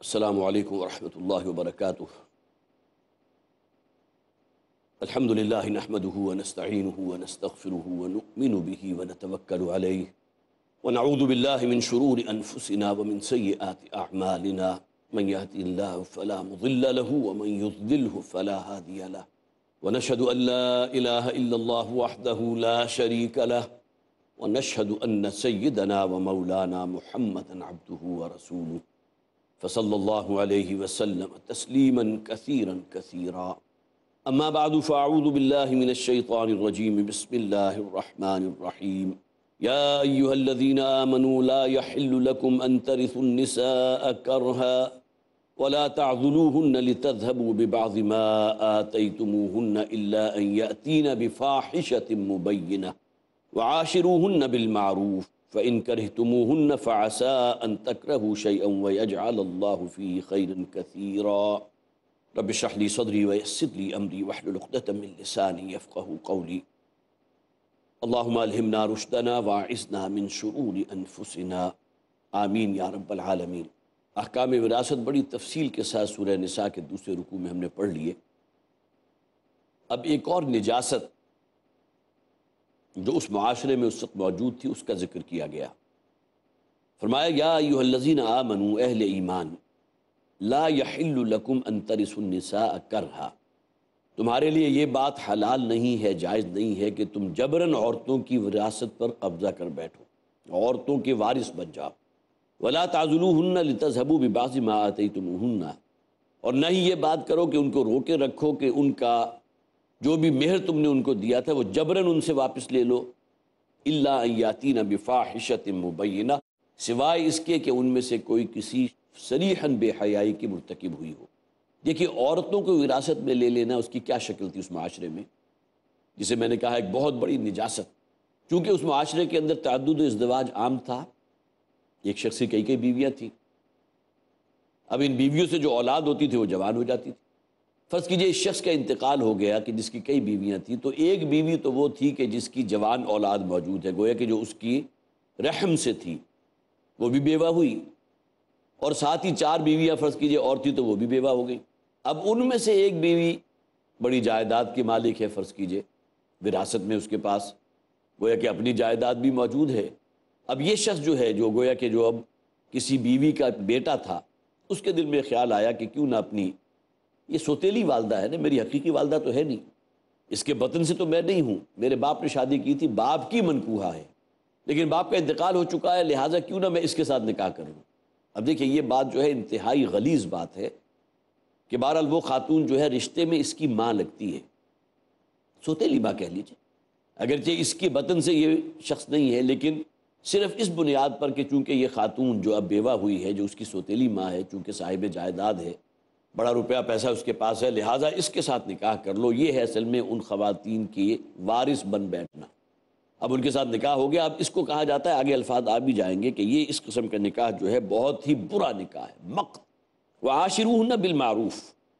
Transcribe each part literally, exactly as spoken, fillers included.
السلام علیکم ورحمۃ اللہ وبرکاتہ۔ الحمد للہ نحمده ونستعینه ونستغفره ونؤمن به ونتوکل علیہ ونعوذ باللہ من شرور انفسنا ومن سیئات اعمالنا، من يهد الله فلا مضل له ومن يضلل فلا هادي له، ونشهد ان لا اله الا الله وحده لا شريك له، ونشهد ان سيدنا ومولانا محمدا عبده ورسوله فصلی اللہ علیہ وسلم تسلیما کثیرا کثیرا، اما بعد فاعوذ باللہ من الشیطان الرجیم، بسم اللہ الرحمن الرحیم۔ یا ایہا الذین آمنوا لا يحل لكم ان ترثوا النساء کرہا ولا تعذلوہن لتذہبوا ببعض ما آتیتموہن الا ان یأتین بفاحشة مبینہ وعاشروہن بالمعروف فإن كرهتموهن فعسى أن تكرهوا شيئا ويجعل الله فيه خيرا كثيرا۔ رب اشرح لي صدري ويسر لي أمري واحلل عقدة من لساني يفقهوا قولي۔ اللهم ألهمنا رشدنا واعصمنا من شرور أنفسنا، آمین یا رب العالمین۔ احکام وراثت بڑی تفصیل کے ساتھ سورہ نساء کے دوسرے رکوع میں ہم نے پڑھ لیے۔ اب ایک اور نجاست جو اس معاشرے میں اس وقت موجود تھی اس کا ذکر کیا گیا۔ فرمایا یا ایھا الذین آمنوا، اہل ایمان، لا یحل لکم ان ترثوا النساء کرہا، تمہارے لیے یہ بات حلال نہیں ہے، جائز نہیں ہے کہ تم جبراً عورتوں کی وراثت پر قبضہ کر بیٹھو، عورتوں کے وارث بن جاؤ۔ ولا تعذلوہن لتذہبوا ببعض ما آتیتموہن، اور نہ ہی یہ بات کرو کہ ان کو روکے رکھو کہ ان کا جو بھی مہر تم نے ان کو دیا تھا وہ جبراً ان سے واپس لے لو، الا ان یاتین بفاحشۃ مبینہ، سوائے اس کے کہ ان میں سے کوئی کسی صریحاً بے حیائی کی مرتکب ہوئی ہو۔ دیکھیے عورتوں کو وراثت میں لے لینا اس کی کیا شکل تھی اس معاشرے میں، جسے میں نے کہا ایک بہت بڑی نجاست، چونکہ اس معاشرے کے اندر تعدد و ازدواج عام تھا، ایک شخص کی کئی کئی بیویاں تھیں۔ اب ان بیویوں سے جو اولاد ہوتی تھی وہ جوان ہو جاتی تھی۔ فرض کیجئے اس شخص کا انتقال ہو گیا کہ جس کی کئی بیویاں تھیں، تو ایک بیوی تو وہ تھی کہ جس کی جوان اولاد موجود ہے، گویا کہ جو اس کی رحم سے تھی وہ بھی بیوہ ہوئی، اور ساتھ ہی چار بیویاں فرض کیجئے اور تھی تو وہ بھی بیوہ ہو گئی۔ اب ان میں سے ایک بیوی بڑی جائیداد کی مالک ہے، فرض کیجئے وراثت میں اس کے پاس گویا کہ اپنی جائیداد بھی موجود ہے۔ اب یہ شخص جو ہے جو گویا کہ جو اب کسی بیوی کا بیٹا تھا، اس کے دل میں خیال آیا کہ کیوں نہ اپنی، یہ سوتیلی والدہ ہے نا، میری حقیقی والدہ تو ہے نہیں، اس کے بطن سے تو میں نہیں ہوں، میرے باپ نے شادی کی تھی، باپ کی منکوحہ ہے، لیکن باپ کا انتقال ہو چکا ہے، لہٰذا کیوں نہ میں اس کے ساتھ نکاح کر لوں۔ اب دیکھیں یہ بات جو ہے انتہائی غلیظ بات ہے کہ بہرحال وہ خاتون جو ہے رشتے میں اس کی ماں لگتی ہے، سوتیلی ماں کہہ لیجیے، اگرچہ اس کے بطن سے یہ شخص نہیں ہے، لیکن صرف اس بنیاد پر کہ چونکہ یہ خاتون جو اب بیوہ ہوئی ہے، جو اس کی سوتیلی ماں ہے، چونکہ صاحب جائیداد ہے، بڑا روپیہ پیسہ اس کے پاس ہے، لہٰذا اس کے ساتھ نکاح کر لو۔ یہ ہے اصل میں ان خواتین کی وارث بن بیٹھنا۔ اب ان کے ساتھ نکاح ہو گیا، اب اس کو کہا جاتا ہے، آگے الفاظ آ بھی جائیں گے کہ یہ اس قسم کا نکاح جو ہے بہت ہی برا نکاح ہے، مقت۔ وعاشروہن بالمعروف،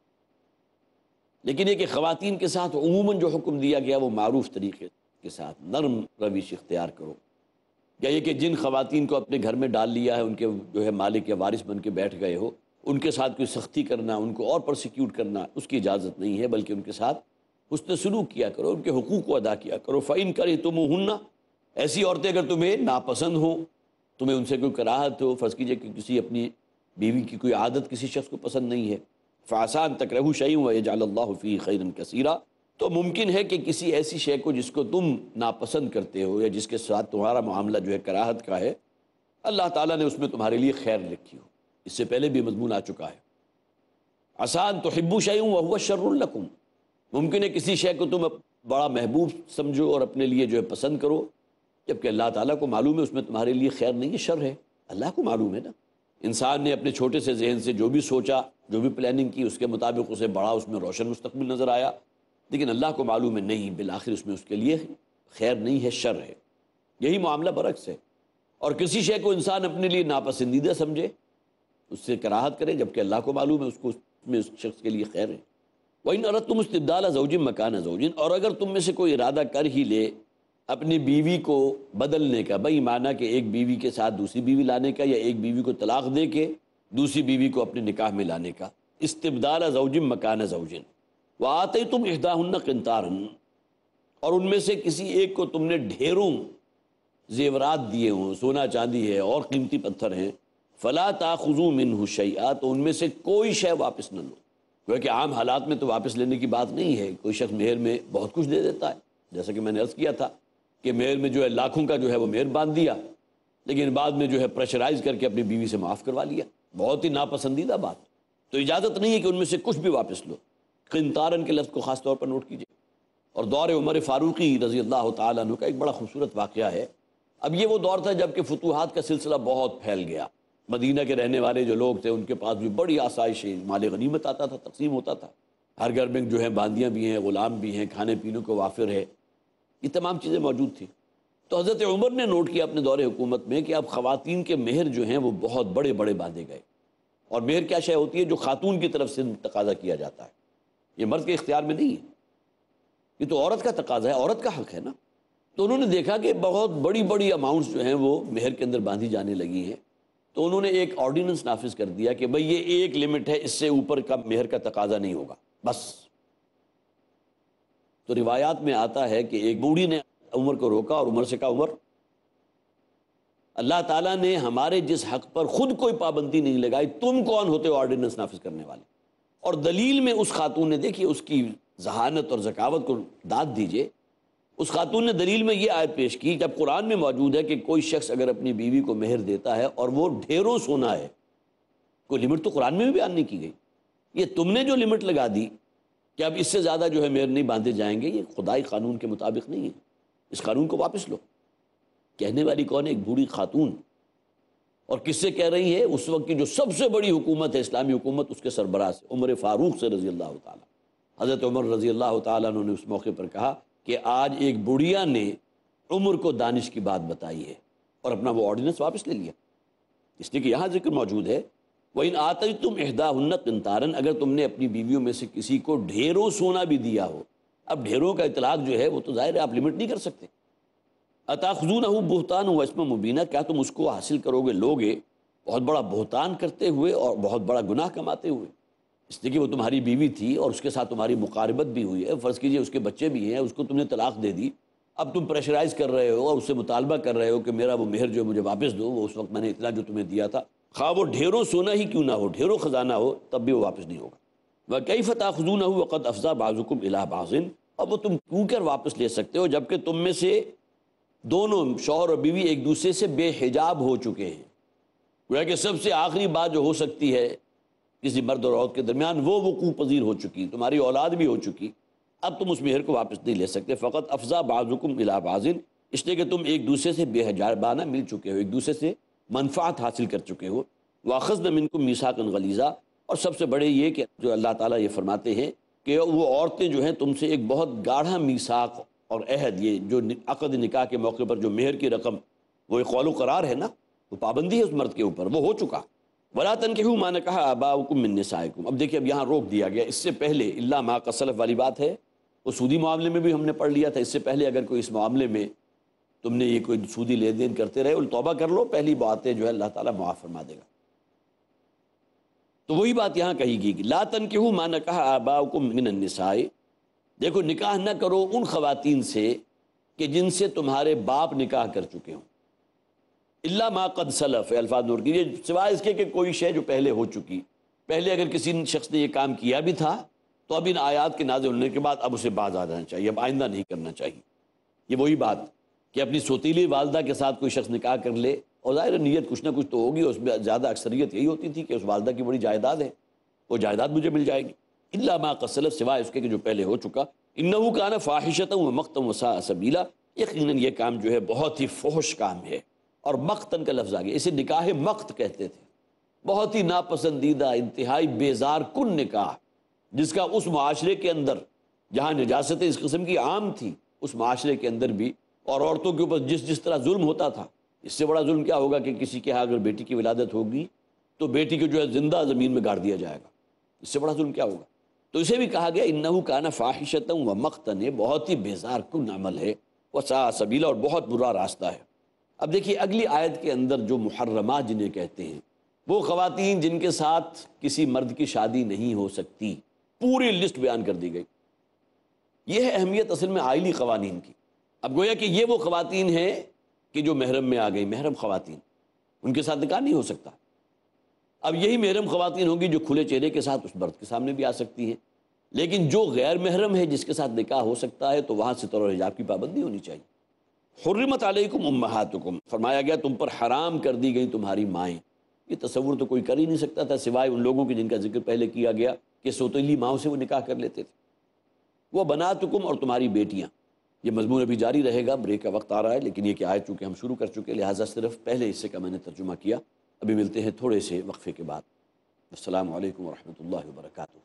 لیکن یہ کہ خواتین کے ساتھ عموماً جو حکم دیا گیا وہ معروف طریقے کے ساتھ نرم روش اختیار کرو۔ یا یہ کہ جن خواتین کو اپنے گھر میں ڈال لیا ہے، ان کے جو ہے مالک یا وارث بن کے بیٹھ گئے ہو، ان کے ساتھ کوئی سختی کرنا، ان کو اور پرسیکیوٹ کرنا، اس کی اجازت نہیں ہے، بلکہ ان کے ساتھ حسن سلوک کیا کرو، ان کے حقوق کو ادا کیا کرو۔ فَإِن كَرِهْتُمُوهُنَّ، ایسی عورتیں اگر تمہیں ناپسند ہوں، تمہیں ان سے کوئی کراہت ہو، فرض کیجئے کہ کسی اپنی بیوی کی کوئی عادت کسی شخص کو پسند نہیں ہے، فَعَسَىٰ أَن تَكْرَهُوا شَيْئًا وَيَجْعَلَ اللَّهُ فِيهِ خَيْرًا كَثِيرًا، تو ممکن ہے کہ کسی ایسی شے کو جس کو تم ناپسند کرتے ہو یا جس کے ساتھ تمہارا معاملہ جو ہے کراہت کا ہے، اللہ تعالیٰ نے اس میں تمہارے لیے خیر لکھی ہو۔ اس سے پہلے بھی مضمون آ چکا ہے، عَسَىٰ أَن تُحِبُّوا شَيْئًا وَهُوَ شَرٌّ لَكُمْ، ممکن ہے کسی شے کو تم بڑا محبوب سمجھو اور اپنے لیے جو ہے پسند کرو، جبکہ اللہ تعالیٰ کو معلوم ہے اس میں تمہارے لیے خیر نہیں ہے، شر ہے، اللہ کو معلوم ہے نا۔ انسان نے اپنے چھوٹے سے ذہن سے جو بھی سوچا، جو بھی پلاننگ کی، اس کے مطابق اسے بڑا اس میں روشن مستقبل نظر آیا، لیکن اللہ کو معلوم ہے نہیں، بالآخر اس میں اس کے لیے خیر نہیں ہے، شر ہے۔ یہی معاملہ برعکس ہے، اور کسی شے کو انسان اپنے لیے ناپسندیدہ سمجھے، اس سے کراہت کرے، جبکہ اللہ کو معلوم ہے اس کو اس میں اس شخص کے لیے خیر ہے۔ وَإِنْ أَرَدْتُمُ اسْتِبْدَالَ زَوْجٍ مَكَانَ زَوْجٍ، اور اگر تم میں سے کوئی ارادہ کر ہی لے اپنی بیوی کو بدلنے کا، بئی معنی کہ ایک بیوی کے ساتھ دوسری بیوی لانے کا، یا ایک بیوی کو طلاق دے کے دوسری بیوی کو اپنے نکاح میں لانے کا، استبدال زوج مکان زوج، وآتیتم احداہن قنطارا، اور ان میں سے کسی ایک کو تم نے ڈھیروں زیورات دیے ہوں، سونا چاندی ہے اور قیمتی پتھر ہیں، فلا تاخذوا منہ شیئا، تو ان میں سے کوئی شے واپس نہ لو۔ کیونکہ عام حالات میں تو واپس لینے کی بات نہیں ہے، کوئی شخص مہر میں بہت کچھ دے دیتا ہے، جیسا کہ میں نے عرض کیا تھا کہ مہر میں جو ہے لاکھوں کا جو ہے وہ مہر باندھ دیا، لیکن بعد میں جو ہے پریشرائز کر کے اپنی بیوی سے معاف کروا لیا، بہت ہی ناپسندیدہ بات۔ تو اجازت نہیں ہے کہ ان میں سے کچھ بھی واپس لو۔ قنطارن کے لفظ کو خاص طور پر نوٹ کیجیے۔ اور دور عمر فاروقی رضی اللہ تعالیٰ عنہ کا ایک بڑا خوبصورت واقعہ ہے۔ اب یہ وہ دور تھا جب کہ فتوحات کا سلسلہ بہت پھیل گیا، مدینہ کے رہنے والے جو لوگ تھے ان کے پاس بھی بڑی آسائش ہے، مال غنیمت آتا تھا، تقسیم ہوتا تھا، ہر گھر میں جو ہے باندیاں بھی ہیں، غلام بھی ہیں، کھانے پینے کو وافر ہے، یہ تمام چیزیں موجود تھیں۔ تو حضرت عمر نے نوٹ کیا اپنے دور حکومت میں کہ اب خواتین کے مہر جو ہیں وہ بہت بڑے بڑے باندھے گئے۔ اور مہر کیا شے ہوتی ہے؟ جو خاتون کی طرف سے تقاضا کیا جاتا ہے، یہ مرد کے اختیار میں نہیں ہے، یہ تو عورت کا تقاضا ہے، عورت کا حق ہے نا۔ تو انہوں نے دیکھا کہ بہت بڑی بڑی اماؤنٹس جو ہیں وہ مہر کے اندر باندھی جانے لگی ہیں، تو انہوں نے ایک آرڈیننس نافذ کر دیا کہ بھئی یہ ایک لمٹ ہے، اس سے اوپر کا مہر کا تقاضا نہیں ہوگا بس۔ تو روایات میں آتا ہے کہ ایک بوڑھی نے عمر کو روکا اور عمر سے کہا، عمر، اللہ تعالیٰ نے ہمارے جس حق پر خود کوئی پابندی نہیں لگائی، تم کون ہوتے ہو آرڈیننس نافذ کرنے والے؟ اور دلیل میں اس خاتون نے، دیکھیے اس کی ذہانت اور ذکاوت کو داد دیجئے، اس خاتون نے دلیل میں یہ آیت پیش کی، جب قرآن میں موجود ہے کہ کوئی شخص اگر اپنی بیوی کو مہر دیتا ہے اور وہ ڈھیروں سونا ہے، کوئی لمٹ تو قرآن میں بھی بیان نہیں کی گئی، یہ تم نے جو لمٹ لگا دی کہ اب اس سے زیادہ جو ہے مہر نہیں باندھے جائیں گے، یہ خدائی قانون کے مطابق نہیں ہے، اس قانون کو واپس لو۔ کہنے والی کون ہے؟ ایک بوڑھی خاتون۔ اور کس سے کہہ رہی ہے؟ اس وقت کی جو سب سے بڑی حکومت ہے، اسلامی حکومت، اس کے سربراہ سے، عمر فاروق سے رضی اللہ تعالیٰ۔ حضرت عمر رضی اللہ تعالیٰ عنہ نے اس موقع پر کہا کہ آج ایک بڑھیا نے عمر کو دانش کی بات بتائی ہے، اور اپنا وہ آرڈیننس واپس لے لیا، اس لیے کہ یہاں ذکر موجود ہے، وَإِنْ آتَيْتُمْ إِحْدَاهُنَّ قِنْطَارًا، اگر تم نے اپنی بیویوں میں سے کسی کو ڈھیروں سونا بھی دیا ہو۔ اب ڈھیروں کا اطلاق جو ہے وہ تو ظاہر ہے آپ لمٹ نہیں کر سکتے۔ أَتَأْخُذُونَهُ بُهْتَانًا وَإِثْمًا مُبِينًا، کیا تم اس کو حاصل کرو گے، لوگے بہت بڑا بہتان کرتے ہوئے اور بہت بڑا گناہ کماتے ہوئے؟ اس لیے کہ وہ تمہاری بیوی تھی اور اس کے ساتھ تمہاری مقاربت بھی ہوئی ہے، فرض کیجئے اس کے بچے بھی ہیں، اس کو تم نے طلاق دے دی، اب تم پریشرائز کر رہے ہو اور اس سے مطالبہ کر رہے ہو کہ میرا وہ مہر جو مجھے واپس دو، وہ اس وقت میں نے اتنا جو تمہیں دیا تھا، خواہ وہ ڈھیروں سونا ہی کیوں نہ ہو، ڈھیروں خزانہ ہو، تب بھی وہ واپس نہیں ہوگا۔ وَكَيْفَ تَأْخُذُونَهُ وَقَدْ أَفْضَىٰ بَعْضُكُمْ إِلَىٰ بَعْضٍ، اب وہ تم کیوں کر واپس لے سکتے ہو جبکہ تم میں سے دونوں شوہر اور بیوی ایک دوسرے سے بے حجاب ہو چکے ہیں؟ گویا کہ سب سے آخری بات جو ہو سکتی ہے کسی مرد اور عورت کے درمیان وہ وقوع پذیر ہو چکی، تمہاری اولاد بھی ہو چکی، اب تم اس مہر کو واپس نہیں لے سکتے۔ فقط افضا بعضکم الی بعض، اس لیے کہ تم ایک دوسرے سے بے حجابانہ مل چکے ہو، ایک دوسرے سے منفعت حاصل کر چکے ہو۔ واخذن منکم میثاقا غلیظا، اور سب سے بڑے یہ کہ جو اللہ تعالیٰ یہ فرماتے ہیں کہ وہ عورتیں جو ہیں تم سے ایک بہت گاڑھا میثاق اور عہد، یہ جو عقد نکاح کے موقع پر جو مہر کی رقم، وہ ایک قول و قرار ہے نا، وہ پابندی ہے اس مرد کے اوپر، وہ ہو چکا۔ وَلَا تَنْكِحُوا مَا نَكَحَ آبَاؤُكُم مِّن نِّسَائِكُم، اب دیکھیں اب یہاں روک دیا گیا، اس سے پہلے الا ما قد سلف والی بات ہے، وہ سودی معاملے میں بھی ہم نے پڑھ لیا تھا، اس سے پہلے اگر کوئی اس معاملے میں تم نے یہ کوئی سودی لین دین کرتے رہے، توبہ کر لو، پہلی باتیں جو ہے اللہ تعالیٰ معاف فرما دے گا۔ تو وہی بات یہاں کہی گئی کہ لا تنکحوا ما نکح آباؤکم من النساء، دیکھو نکاح نہ کرو ان خواتین سے کہ جن سے تمہارے باپ نکاح کر چکے ہوں، الا ما قد سلف، الفاظ نور کیجیے، سوائے اس کے کہ کوئی شے جو پہلے ہو چکی، پہلے اگر کسی شخص نے یہ کام کیا بھی تھا تو اب ان آیات کے نازل ہونے کے بعد اب اسے باز آ جانا چاہیے، اب آئندہ نہیں کرنا چاہیے۔ یہ وہی بات کہ اپنی سوتیلی والدہ کے ساتھ کوئی شخص نکاح کر لے، اور ظاہر نیت کچھ نہ کچھ تو ہوگی، اس میں زیادہ اکثریت یہی ہوتی تھی کہ اس والدہ کی بڑی جائیداد ہے، وہ جائیداد مجھے مل جائے گی، الا ما قد سلف، سوائے اس کے کہ جو پہلے ہو چکا، انہ کان فاحشۃ ومقتا وساء سبیلا، یقیناً یہ کام جو ہے بہت ہی فحش کام ہے، اور مقتن کا لفظ آ گیا، اسے نکاح مقت کہتے تھے، بہت ہی ناپسندیدہ، انتہائی بیزار کن نکاح، جس کا اس معاشرے کے اندر جہاں نجاستیں اس قسم کی عام تھی، اس معاشرے کے اندر بھی، اور عورتوں کے اوپر جس جس طرح ظلم ہوتا تھا، اس سے بڑا ظلم کیا ہوگا کہ کسی کے ہاں اگر بیٹی کی ولادت ہوگی تو بیٹی کو جو ہے زندہ زمین میں گاڑ دیا جائے گا، اس سے بڑا ظلم کیا ہوگا؟ تو اسے بھی کہا گیا انہ کان فاحشۃ ومقتا، بہت ہی بیزار کن عمل ہے، وساء سبیلا، اور بہت برا راستہ ہے۔ اب دیکھیے اگلی آیت کے اندر جو محرمات جنہیں کہتے ہیں، وہ خواتین جن کے ساتھ کسی مرد کی شادی نہیں ہو سکتی، پوری لسٹ بیان کر دی گئی۔ یہ ہے اہمیت اصل میں آئلی قوانین کی۔ اب گویا کہ یہ وہ خواتین ہیں کہ جو محرم میں آ گئی، محرم خواتین، ان کے ساتھ نکاح نہیں ہو سکتا۔ اب یہی محرم خواتین ہوں گی جو کھلے چہرے کے ساتھ اس مرد کے سامنے بھی آ سکتی ہیں، لیکن جو غیر محرم ہے جس کے ساتھ نکاح ہو سکتا ہے تو وہاں ستر اور حجاب کی پابندی ہونی چاہیے۔ حرمت علیکم امہاتکم، فرمایا گیا تم پر حرام کر دی گئی تمہاری مائیں۔ یہ تصور تو کوئی کر ہی نہیں سکتا تھا سوائے ان لوگوں کے جن کا ذکر پہلے کیا گیا کہ سوتیلی ماؤں سے وہ نکاح کر لیتے تھے۔ وہ بناتکم، اور تمہاری بیٹیاں۔ یہ مضمون ابھی جاری رہے گا، بریک کا وقت آ رہا ہے، لیکن یہ کہ آیت چونکہ ہم شروع کر چکے لہٰذا صرف پہلے حصے کا میں نے ترجمہ کیا۔ ابھی ملتے ہیں تھوڑے سے وقفے کے بعد۔ السلام علیکم ورحمۃ اللہ وبرکاتہ۔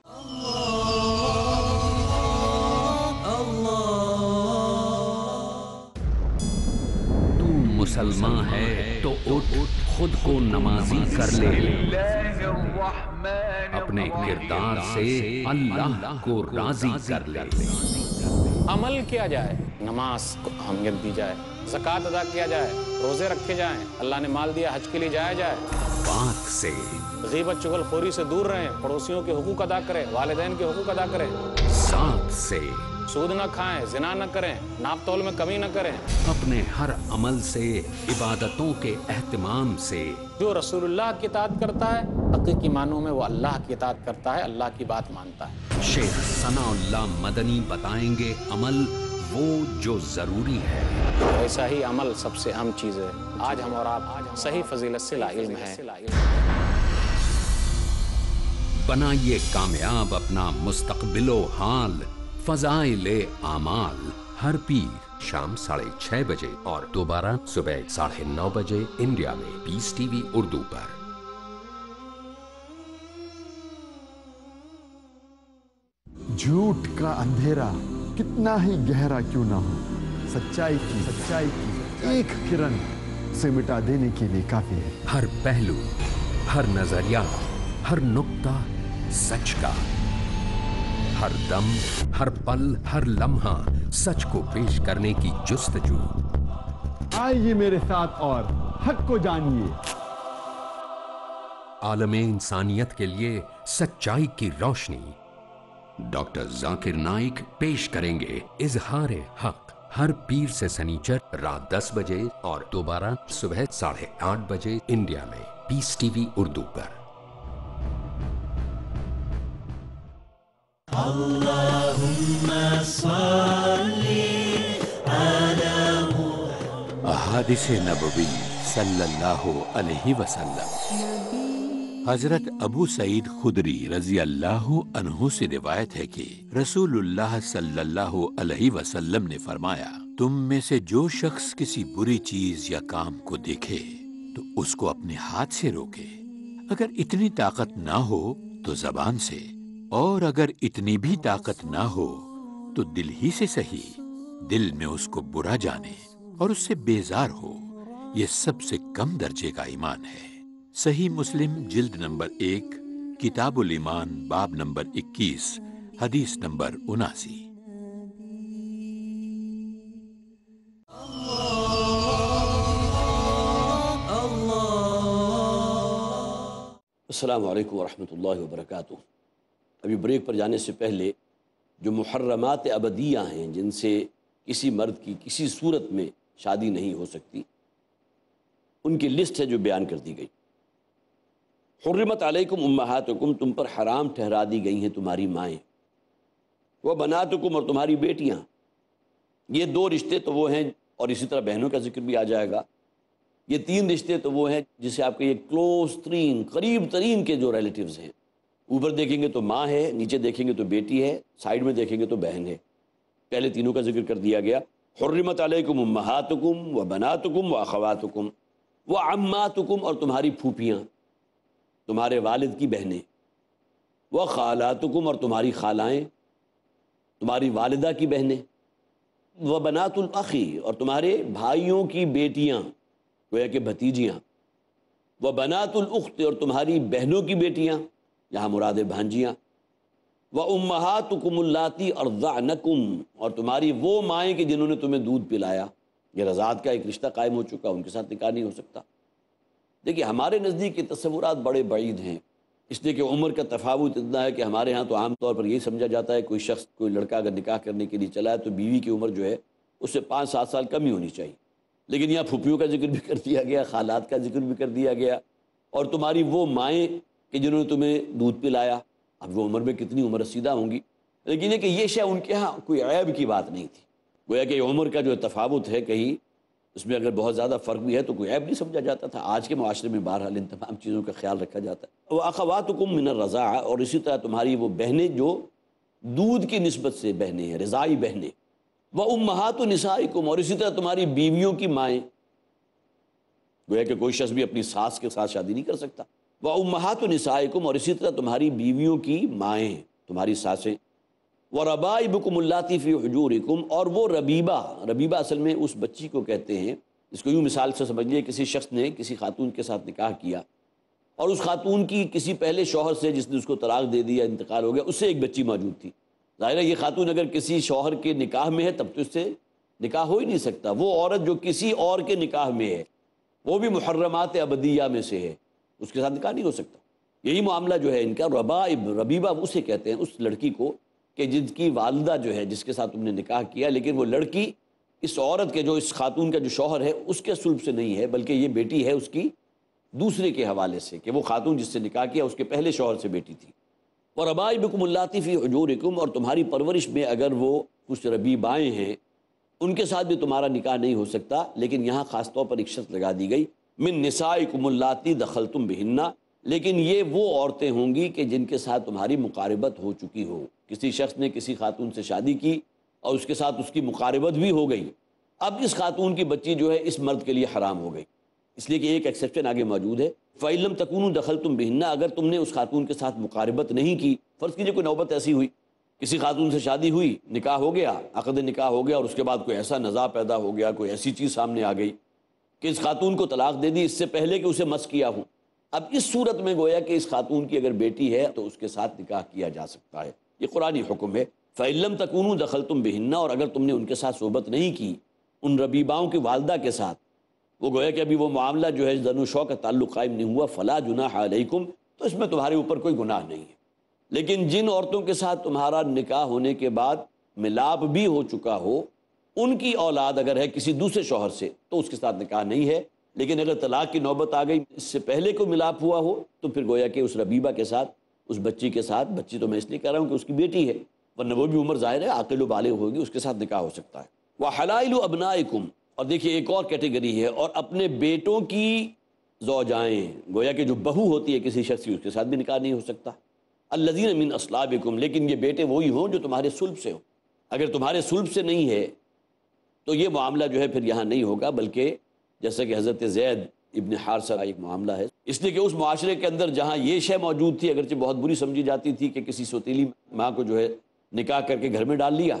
تو مسلمان ہے تو اٹھ خود کو نمازی کر لے، اپنے کردار سے اللہ کو راضی کر لے۔ عمل کیا جائے، نماز کو اہمیت دی جائے، زکوٰۃ ادا کیا جائے، روزے رکھے جائیں، اللہ نے مال دیا حج کے لیے جایا جائے۔ بات سے غیبت چغل خوری سے دور رہیں، پڑوسیوں کے حقوق ادا کریں، والدین کے حقوق ادا کریں۔ ساتھ سے سود نہ کھائیں، زنا نہ کریں، ناپ تول میں کمی نہ کریں۔ اپنے ہر عمل سے، عبادتوں کے اہتمام سے، جو رسول اللہ کی اطاعت کرتا ہے حقیقی معنوں میں وہ اللہ کی اطاعت کرتا ہے، اللہ کی بات مانتا ہے۔ شیخ ثناء اللہ مدنی بتائیں گے عمل وہ جو ضروری ہے۔ ایسا ہی عمل سب سے اہم چیز ہے۔ آج ہم اور آپ صحیح فضیلت سے لا علم ہیں۔ بنائیے کامیاب اپنا مستقبل و حال، فضائل اعمال، ہر پیر شام ساڑھے چھ بجے اور دوبارہ صبح ساڑھے نو بجے انڈیا میں پیس ٹی وی اردو پر۔ جھوٹ کا اندھیرا کتنا ہی گہرا کیوں نہ ہو، سچائی کی سچائی کی ایک کرن سے مٹا دینے کے لیے کافی ہے۔ ہر پہلو، ہر نظریہ، ہر نقطہ سچ کا، ہر دم، ہر پل، ہر لمحہ سچ کو پیش کرنے کی جستجو۔ آئیے میرے ساتھ اور حق کو جانیے۔ عالم انسانیت کے لیے سچائی کی روشنی۔ ڈاکٹر ذاکر نائک پیش کریں گے اظہار حق، ہر پیر سے سنیچر رات دس بجے اور دوبارہ صبح ساڑھے آٹھ بجے انڈیا میں پیس ٹی وی اردو پر۔ احادیث نبوی صلی اللہ علیہ وسلم۔ حضرت ابو سعید خدری رضی اللہ عنہ سے روایت ہے کہ رسول اللہ صلی اللہ علیہ وسلم نے فرمایا، تم میں سے جو شخص کسی بری چیز یا کام کو دیکھے تو اس کو اپنے ہاتھ سے روکے، اگر اتنی طاقت نہ ہو تو زبان سے، اور اگر اتنی بھی طاقت نہ ہو تو دل ہی سے صحیح، دل میں اس کو برا جانے اور اس سے بیزار ہو۔ یہ سب سے کم درجے کا ایمان ہے۔ صحیح مسلم جلد نمبر ایک، کتاب الایمان، باب نمبر اکیس، حدیث نمبر اناسی۔ السلام علیکم ورحمۃ اللہ وبرکاتہ۔ ابھی بریک پر جانے سے پہلے جو محرمات ابدیہ ہیں جن سے کسی مرد کی کسی صورت میں شادی نہیں ہو سکتی، ان کی لسٹ ہے جو بیان کر دی گئی۔ حرمت علیکم امہاتکم، تم پر حرام ٹھہرا دی گئی ہیں تمہاری مائیں، وہ بناتکم، اور تمہاری بیٹیاں۔ یہ دو رشتے تو وہ ہیں، اور اسی طرح بہنوں کا ذکر بھی آ جائے گا۔ یہ تین رشتے تو وہ ہیں جسے آپ کے یہ کلوز ترین، قریب ترین کے جو ریلیٹیوز ہیں۔ اوپر دیکھیں گے تو ماں ہے، نیچے دیکھیں گے تو بیٹی ہے، سائیڈ میں دیکھیں گے تو بہن ہے۔ پہلے تینوں کا ذکر کر دیا گیا۔ حرمت علیکم امہاتکم و بناتکم و اخواتکم و عماتکم، اور تمہاری پھوپھیاں، تمہارے والد کی بہنیں، و خالاتکم، اور تمہاری خالائیں، تمہاری والدہ کی بہنیں، و بنات الاخی، اور تمہارے بھائیوں کی بیٹیاں، گویا کہ بھتیجیاں، و بنات الاخت، اور تمہاری بہنوں کی بیٹیاں، یہاں مراد بھانجیاں، و امہاتکم اللاتی ارضعنکم، اور تمہاری وہ مائیں کہ جنہوں نے تمہیں دودھ پلایا۔ یہ رضاعت کا ایک رشتہ قائم ہو چکا، ان کے ساتھ نکاح نہیں ہو سکتا۔ دیکھیے ہمارے نزدیک یہ تصورات بڑے بعید ہیں، اس لیے کہ عمر کا تفاوت اتنا ہے کہ ہمارے ہاں تو عام طور پر یہی سمجھا جاتا ہے کوئی شخص کوئی لڑکا اگر نکاح کرنے کے لیے چلا ہے تو بیوی کی عمر جو ہے اس سے پانچ سات سال کم ہی ہونی چاہیے، لیکن یہاں پھوپھیوں کا ذکر بھی کر دیا گیا، خالات کا ذکر بھی کر دیا گیا، اور تمہاری وہ مائیں کہ جنہوں نے تمہیں دودھ پلایا، اب وہ عمر میں کتنی عمر رسیدہ ہوں گی، لیکن یہ کہ یہ شے ان کے ہاں کوئی عیب کی بات نہیں تھی، گویا کہ عمر کا جو تفاوت ہے کہیں اس میں اگر بہت زیادہ فرق بھی ہے تو کوئی عیب نہیں سمجھا جاتا تھا۔ آج کے معاشرے میں بہرحال ان تمام چیزوں کا خیال رکھا جاتا ہے۔ وَأَخَوَاتُكُم مِّنَ الرَّضَاعَةِ، اور اسی طرح تمہاری وہ بہنیں جو دودھ کی نسبت سے بہنیں ہیں، رضاعی بہنیں، وَأُمَّهَاتُ نِسَائِكُمْ، اور اسی طرح تمہاری بیویوں کی مائیں، گویا کہ کوئی شخص بھی اپنی ساس کے ساتھ شادی نہیں کر سکتا، وَأُمَّهَاتُ نِسَائِكُمْ، اور اسی طرح تمہاری بیویوں کی مائیں، تمہاری ساسیں، وَرَبَائِبُكُمُ اللَّاتِي فِي حُجُورِكُمْ، اور وہ ربیبہ، ربیبہ اصل میں اس بچی کو کہتے ہیں، اس کو یوں مثال سے سمجھ لیے کسی شخص نے کسی خاتون کے ساتھ نکاح کیا اور اس خاتون کی کسی پہلے شوہر سے جس نے اس کو طلاق دے دیا، انتقال ہو گیا، اس سے ایک بچی موجود تھی، ظاہر ہے یہ خاتون اگر کسی شوہر کے نکاح میں ہے تب تو اس سے نکاح ہو ہی نہیں سکتا، وہ عورت جو کسی اور کے نکاح میں ہے وہ بھی محرمات ابدیہ میں سے ہے، اس کے ساتھ نکاح نہیں ہو سکتا۔ یہی معاملہ جو ہے ان کا ربائب، ربیبہ اسے کہتے ہیں اس لڑکی کو کہ جن کی والدہ جو ہے جس کے ساتھ تم نے نکاح کیا، لیکن وہ لڑکی اس عورت کے جو اس خاتون کا جو شوہر ہے اس کے سلب سے نہیں ہے، بلکہ یہ بیٹی ہے اس کی دوسرے کے حوالے سے، کہ وہ خاتون جس سے نکاح کیا اس کے پہلے شوہر سے بیٹی تھی۔ وَرَبَائِبُكُمُ اللَّاتِي فِي حُجُورِكُمْ، اور تمہاری پرورش میں اگر وہ کچھ ربیبائیں ہیں ان کے ساتھ بھی تمہارا نکاح نہیں ہو سکتا، لیکن یہاں خاص طور پر ایک شرط لگا دی گئی، مِن نِسَائِكُمُ اللَّاتِي دَخَلْتُم بِهِنَّ، لیکن یہ وہ عورتیں ہوں گی کہ جن کے ساتھ تمہاری مقاربت ہو چکی ہو، کسی شخص نے کسی خاتون سے شادی کی اور اس کے ساتھ اس کی مقاربت بھی ہو گئی، اب اس خاتون کی بچی جو ہے اس مرد کے لیے حرام ہو گئی، اس لیے کہ ایک ایکسیپشن آگے موجود ہے، فَإِن لَمْ تَكُونُوا دَخَلْتُم بِهِنَّ، اگر تم نے اس خاتون کے ساتھ مقاربت نہیں کی، فرض کیجئے کوئی نوبت ایسی ہوئی، کسی خاتون سے شادی ہوئی، نکاح ہو گیا، عقد نکاح ہو گیا، اور اس کے بعد کوئی ایسا نزاع پیدا ہو گیا، کوئی ایسی چیز سامنے آ گئی کہ اس خاتون کو طلاق دے دی اس سے پہلے کہ اسے مس کیا ہو، اب اس صورت میں گویا کہ اس خاتون کی اگر بیٹی ہے تو اس کے ساتھ نکاح کیا جا سکتا ہے، یہ قرآنی حکم ہے۔ فَإِن لَمْ تَكُونُوا دَخَلْتُم بِهِنَّ، اور اگر تم نے ان کے ساتھ صحبت نہیں کی، ان ربیباؤں کی والدہ کے ساتھ، وہ گویا کہ ابھی وہ معاملہ جو ہے زن و شو کا تعلق قائم نہیں ہوا، فَلَا جُنَاحَ عَلَيْكُمْ، تو اس میں تمہارے اوپر کوئی گناہ نہیں ہے، لیکن جن عورتوں کے ساتھ تمہارا نکاح ہونے کے بعد ملاپ بھی ہو چکا ہو، ان کی اولاد اگر ہے کسی دوسرے شوہر سے تو اس کے ساتھ نکاح نہیں ہے، لیکن اگر طلاق کی نوبت آ گئی اس سے پہلے کوئی ملاپ ہوا ہو تو پھر گویا کہ اس ربیبہ کے ساتھ، اس بچی کے ساتھ، بچی تو میں اس لیے کہہ رہا ہوں کہ اس کی بیٹی ہے ورنہ وہ بھی عمر ظاہر ہے عاقل و بالغ ہوگی، اس کے ساتھ نکاح ہو سکتا ہے۔ وَحَلَائِلُ أَبْنَائِكُمْ، اور دیکھیے ایک اور کیٹیگری ہے، اور اپنے بیٹوں کی زوجائیں، گویا کہ جو بہو ہوتی ہے کسی شخص کی، اس کے ساتھ بھی نکاح نہیں ہو سکتا۔ الَّذِينَ مِنْ أَصْلَابِكُمْ، لیکن یہ بیٹے وہی ہوں جو تمہارے سلب سے ہو، اگر تمہارے سلب سے نہیں ہے تو یہ معاملہ جو ہے پھر یہاں نہیں ہوگا، بلکہ جیسا کہ حضرت زید ابن حارثہ کا ایک معاملہ ہے، اس لیے کہ اس معاشرے کے اندر جہاں یہ شے موجود تھی، اگرچہ بہت بری سمجھی جاتی تھی کہ کسی سوتیلی ماں کو جو ہے نکاح کر کے گھر میں ڈال لیا،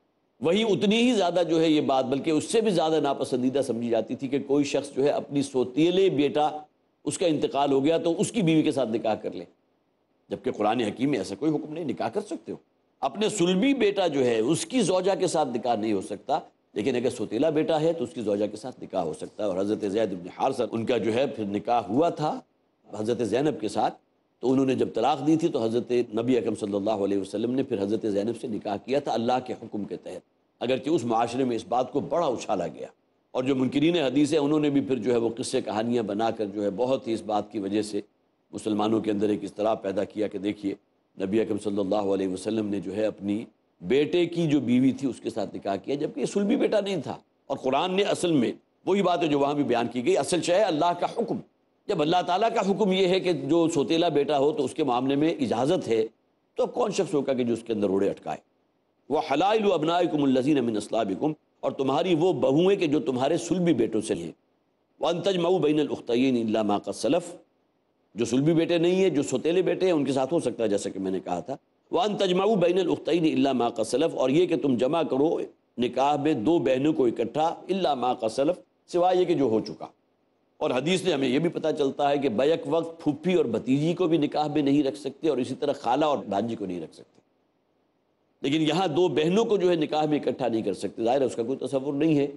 وہی اتنی ہی زیادہ جو ہے یہ بات، بلکہ اس سے بھی زیادہ ناپسندیدہ سمجھی جاتی تھی کہ کوئی شخص جو ہے اپنی سوتیلے بیٹا اس کا انتقال ہو گیا تو اس کی بیوی کے ساتھ نکاح کر لے، جبکہ قرآن حکیم میں ایسا کوئی حکم نہیں، نکاح کر سکتے ہو، اپنے سلبی بیٹا جو ہے اس کی زوجہ کے ساتھ نکاح نہیں ہو سکتا، لیکن اگر سوتیلا بیٹا ہے تو اس کی زوجہ کے ساتھ نکاح ہو سکتا ہے۔ اور حضرت زید بن حارثہ ان کا جو ہے پھر نکاح ہوا تھا حضرت زینب کے ساتھ، تو انہوں نے جب طلاق دی تھی تو حضرت نبی اکرم صلی اللہ علیہ وسلم نے پھر حضرت زینب سے نکاح کیا تھا اللہ کے حکم کے تحت، اگرچہ اس معاشرے میں اس بات کو بڑا اچھالا گیا، اور جو منکرین حدیث ہیں انہوں نے بھی پھر جو ہے وہ قصے کہانیاں بنا کر جو ہے بہت ہی اس بات کی وجہ سے مسلمانوں کے اندر ایک اضطراب پیدا کیا کہ دیکھیے نبی اکرم صلی اللہ علیہ وسلم نے جو ہے اپنی بیٹے کی جو بیوی تھی اس کے ساتھ نکاح کیا، جبکہ یہ سلبی بیٹا نہیں تھا، اور قرآن نے اصل میں وہی بات ہے جو وہاں بھی بیان کی گئی، اصل شے ہے اللہ کا حکم، جب اللہ تعالیٰ کا حکم یہ ہے کہ جو سوتیلا بیٹا ہو تو اس کے معاملے میں اجازت ہے، تو اب کون شخص ہوگا کہ جو اس کے اندر روڑے اٹکائے۔ وَحَلَائِلُ أَبْنَائِكُمُ الَّذِينَ مِنْ أَصْلَابِكُمْ، اور تمہاری وہ بہویں کہ جو تمہارے سلبی بیٹوں سے ہیں، وَأَن تَجْمَعُوا بَيْنَ الْأُخْتَيَيْنِ إِلَّا مَا قَدْ سَلَفَ، جو سلبی بیٹے نہیں ہیں، جو سوتیلے بیٹے ہیں ان کے ساتھ ہو سکتا ہے جیسا کہ میں نے کہا تھا، وَأَن تَجْمَعُوا بَيْنَ الْأُخْتَيْنِ إِلَّا مَا قَدْ سَلَفَ، اور یہ کہ تم جمع کرو نکاح میں دو بہنوں کو اکٹھا، إِلَّا مَا قَدْ سَلَفَ، سوائے یہ کہ جو ہو چکا۔ اور حدیث نے ہمیں یہ بھی پتہ چلتا ہے کہ بیک وقت پھوپھی اور بھتیجی کو بھی نکاح میں نہیں رکھ سکتے، اور اسی طرح خالہ اور بھانجی کو نہیں رکھ سکتے، لیکن یہاں دو بہنوں کو جو ہے نکاح میں اکٹھا نہیں کر سکتے، ظاہر ہے اس کا کوئی تصور نہیں ہے،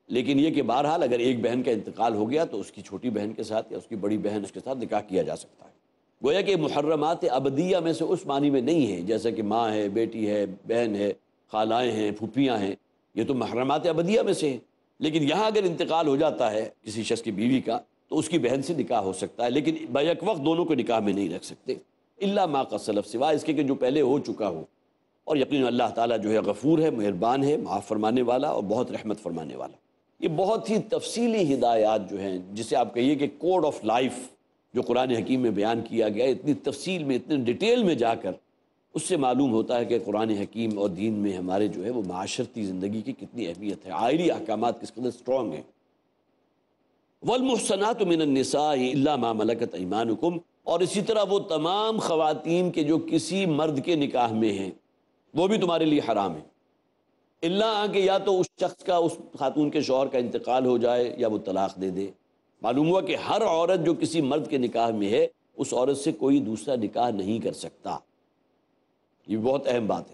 لیکن یہ کہ بہرحال اگر ایک بہن کا انتقال ہو گیا تو اس کی چھوٹی بہن کے ساتھ یا اس کی بڑی بہن اس کے ساتھ نکاح کیا جا سکتا ہے۔ گویا کہ محرمات ابدیہ میں سے اس معنی میں نہیں ہے جیسا کہ ماں ہے، بیٹی ہے، بہن ہے، خالائیں ہیں، پھوپھیاں ہیں، یہ تو محرمات ابدیہ میں سے ہے۔ لیکن یہاں اگر انتقال ہو جاتا ہے کسی شخص کی بیوی کا تو اس کی بہن سے نکاح ہو سکتا ہے، لیکن بیک وقت دونوں کو نکاح میں نہیں رکھ سکتے، الا ما قد سلف، سوائے اس کے کہ جو پہلے ہو چکا ہو۔ اور یقیناً اللہ تعالیٰ جو ہے غفور ہے، مہربان ہے، معاف فرمانے والا اور بہت رحمت فرمانے والا۔ یہ بہت ہی تفصیلی ہدایات جو ہیں، جسے آپ کہیے کہ کوڈ آف لائف جو قرآن حکیم میں بیان کیا گیا، اتنی تفصیل میں، اتنے ڈیٹیل میں جا کر اس سے معلوم ہوتا ہے کہ قرآن حکیم اور دین میں ہمارے جو ہے وہ معاشرتی زندگی کی کتنی اہمیت ہے، آئلی احکامات کس قدر سٹرونگ ہیں۔ والمحصنات من النساء الا ما ملکت ایمانکم، اور اسی طرح وہ تمام خواتین کے جو کسی مرد کے نکاح میں ہیں وہ بھی تمہارے لیے حرام ہے، اللہ کہ یا تو اس شخص کا، اس خاتون کے شوہر کا انتقال ہو جائے یا وہ طلاق دے دے۔ معلوم ہوا کہ ہر عورت جو کسی مرد کے نکاح میں ہے اس عورت سے کوئی دوسرا نکاح نہیں کر سکتا، یہ بہت اہم بات ہے۔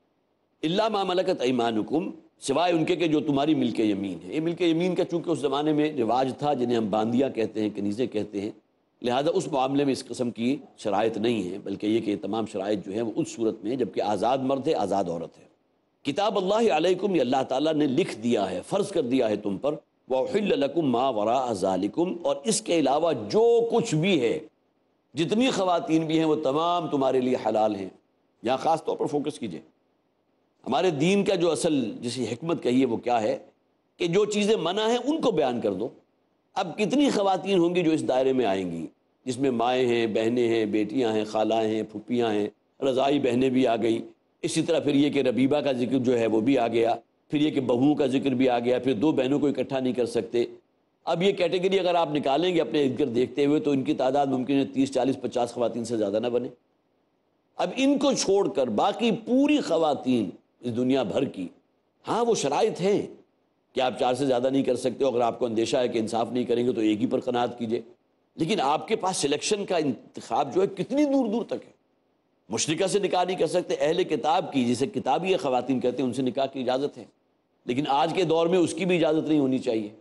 الا ما ملکت ایمانکم، سوائے ان کے کہ جو تمہاری ملک یمین ہے۔ یہ ملک یمین کا چونکہ اس زمانے میں رواج تھا، جنہیں ہم باندیاں کہتے ہیں، کنیزیں کہتے ہیں، لہذا اس معاملے میں اس قسم کی شرائط نہیں ہے، بلکہ یہ کہ تمام شرائط جو ہیں وہ اس صورت میں ہے جبکہ آزاد مرد ہے، آزاد عورت ہے۔ کتاب اللہ علیکم، یہ اللہ تعالیٰ نے لکھ دیا ہے، فرض کر دیا ہے تم پر، وَأُحِلَّ لَكُم مَّا وَرَاءَ ذَلِكُمْ، اور اس کے علاوہ جو کچھ بھی ہے، جتنی خواتین بھی ہیں وہ تمام تمہارے لیے حلال ہیں۔ یہاں خاص طور پر فوکس کیجئے، ہمارے دین کا جو اصل جسے حکمت کہیے وہ کیا ہے کہ جو چیزیں منع ہیں ان کو بیان کر دو۔ اب کتنی خواتین ہوں گی جو اس دائرے میں آئیں گی، جس میں مائیں ہیں، بہنیں ہیں، بیٹیاں ہیں، خالائیں ہیں، پھوپھیاں ہیں، رضائی بہنیں بھی آ گئی، اسی طرح پھر یہ کہ ربیبہ کا ذکر جو ہے وہ بھی آ گیا، پھر یہ کہ بہوؤں کا ذکر بھی آ گیا، پھر دو بہنوں کو اکٹھا نہیں کر سکتے۔ اب یہ کیٹیگری اگر آپ نکالیں گے اپنے ارد گرد دیکھتے ہوئے تو ان کی تعداد ممکن ہے تیس چالیس پچاس خواتین سے زیادہ نہ بنے۔ اب ان کو چھوڑ کر باقی پوری خواتین اس دنیا بھر کی، ہاں وہ شرائط ہیں کہ آپ چار سے زیادہ نہیں کر سکتے، اگر آپ کو اندیشہ ہے کہ انصاف نہیں کریں گے تو ایک ہی پر قناعت کیجئے، لیکن آپ کے پاس سلیکشن کا انتخاب جو ہے کتنی دور دور تک ہے۔ مشرکہ سے نکاح نہیں کر سکتے، اہل کتاب کی، جسے کتابی خواتین کہتے ہیں، ان سے نکاح کی اجازت ہے، لیکن آج کے دور میں اس کی بھی اجازت نہیں ہونی چاہیے،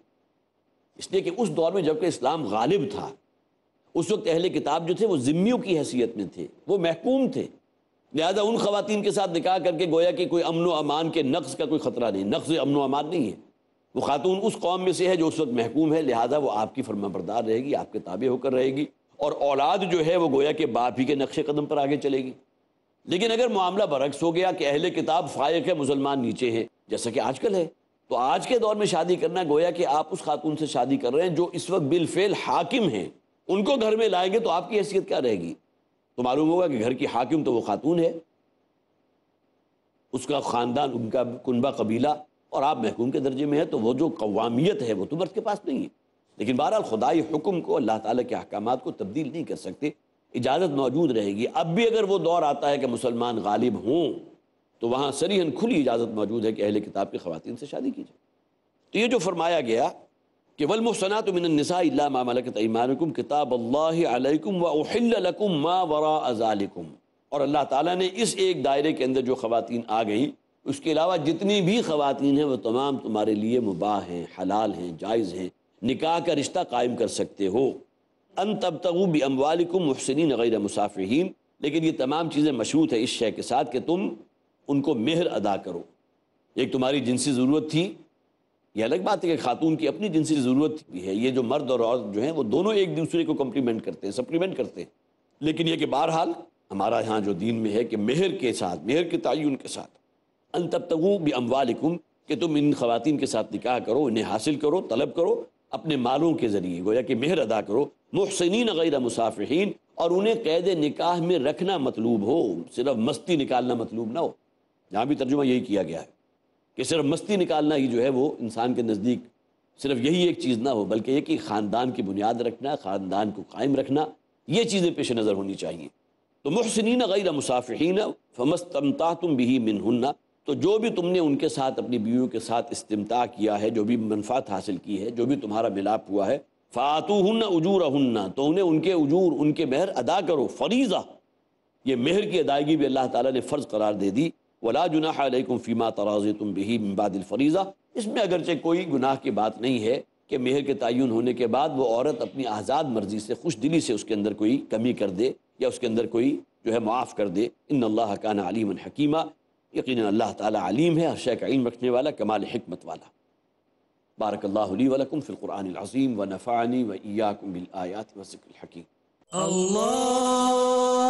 اس لیے کہ اس دور میں جبکہ اسلام غالب تھا، اس وقت اہل کتاب جو تھے وہ ذمیوں کی حیثیت میں تھے، وہ محکوم تھے، لہذا ان خواتین کے ساتھ نکاح کر کے گویا کہ کوئی امن و امان کے نقص کا کوئی خطرہ نہیں، نقص امن و امان نہیں ہے۔ وہ خاتون اس قوم میں سے ہے جو اس وقت محکوم ہے، لہذا وہ آپ کی فرما بردار رہے گی، آپ کے تابع ہو کر رہے گی، اور اولاد جو ہے وہ گویا کہ باپ ہی کے نقش قدم پر آگے چلے گی۔ لیکن اگر معاملہ برعکس ہو گیا کہ اہل کتاب فائق ہے، مسلمان نیچے ہیں، جیسا کہ آج کل ہے، تو آج کے دور میں شادی کرنا گویا کہ آپ اس خاتون سے شادی کر رہے ہیں جو اس وقت بالفعل حاکم ہیں، ان کو گھر میں لائیں گے تو آپ کی حیثیت کیا رہے گی؟ تو معلوم ہوگا کہ گھر کی حاکم تو وہ خاتون ہے، اس کا خاندان، ان کا کنبہ قبیلہ، اور آپ محکوم کے درجے میں ہے، تو وہ جو قوامیت ہے وہ تو مرد کے پاس نہیں ہے۔ لیکن بہرحال خدائی حکم کو، اللہ تعالیٰ کے احکامات کو تبدیل نہیں کر سکتے، اجازت موجود رہے گی۔ اب بھی اگر وہ دور آتا ہے کہ مسلمان غالب ہوں تو وہاں صریحاً کھلی اجازت موجود ہے کہ اہل کتاب کی خواتین سے شادی کی جائے۔ تو یہ جو فرمایا گیا کہ والمحصنات من النساء الا ما ملکت ایمانکم کتاب اللہ علیکم واحل لکم ما وراء ذالکم، اور اللہ تعالیٰ نے اس ایک دائرے کے اندر جو خواتین آ گئیں، اس کے علاوہ جتنی بھی خواتین ہیں وہ تمام تمہارے لیے مباح ہیں، حلال ہیں، جائز ہیں، نکاح کا رشتہ قائم کر سکتے ہو۔ ان تبتغوا باموالکم محسنین غیر مسافحین، لیکن یہ تمام چیزیں مشروط ہے اس شے کے ساتھ کہ تم ان کو مہر ادا کرو۔ ایک تمہاری جنسی ضرورت تھی، یہ الگ بات ہے کہ خاتون کی اپنی جنسی ضرورت بھی ہے، یہ جو مرد اور عورت جو ہیں وہ دونوں ایک دوسرے کو کمپلیمنٹ کرتے ہیں، سپلیمنٹ کرتے ہیں، لیکن یہ کہ بہرحال ہمارا یہاں جو دین میں ہے کہ مہر کے ساتھ، مہر کے تعین کے ساتھ، ان تبتغوا باموالکم، کہ تم ان خواتین کے ساتھ نکاح کرو، انہیں حاصل کرو، طلب کرو اپنے مالوں کے ذریعے، گویا کہ مہر ادا کرو، محسنین غیر مسافحین، اور انہیں قید نکاح میں رکھنا مطلوب ہو، صرف مستی نکالنا مطلوب نہ ہو۔ یہاں بھی ترجمہ یہی کیا گیا ہے کہ صرف مستی نکالنا ہی جو ہے وہ انسان کے نزدیک صرف یہی ایک چیز نہ ہو، بلکہ یہ کہ خاندان کی بنیاد رکھنا، خاندان کو قائم رکھنا، یہ چیزیں پیش نظر ہونی چاہیے۔ تو محسنین غیر مسافحین فما استمتعتم به منہن، تو جو بھی تم نے ان کے ساتھ، اپنی بیویوں کے ساتھ استمتاع کیا ہے، جو بھی منفعت حاصل کی ہے، جو بھی تمہارا ملاپ ہوا ہے، فآتوہن اجورہن، تو انہیں ان کے اجور، ان کے مہر ادا کرو، فریضہ، یہ مہر کی ادائیگی بھی اللہ تعالیٰ نے فرض قرار دے دی ولا جناح علیکم فیما تراضیتم بہ من بعد الفریضہ، اس میں اگرچہ کوئی گناہ کی بات نہیں ہے کہ مہر کے تعین ہونے کے بعد وہ عورت اپنی آزاد مرضی سے خوش دلی سے اس کے اندر کوئی کمی کر دے یا اس کے اندر کوئی جو ہے معاف کر دے۔ ان اللہ کان علیما حکیما، یقیناً اللہ تعالی علیم ہے، ہر شے کا علم رکھنے والا، کمال حکمت والا۔ بارک اللہ لی ولکم فی القرآن العظیم ونفعنی وإیاکم بالآیات والذکر الحکیم۔ اللہ